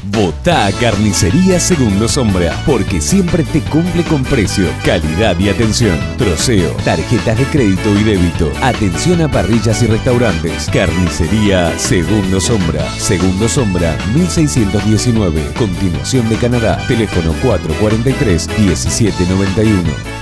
Votá a Carnicería Segundo Sombra, porque siempre te cumple con precio, calidad y atención. Troceo, tarjetas de crédito y débito, atención a parrillas y restaurantes. Carnicería Segundo Sombra, Segundo Sombra 1619, continuación de Canadá, teléfono 443-1791.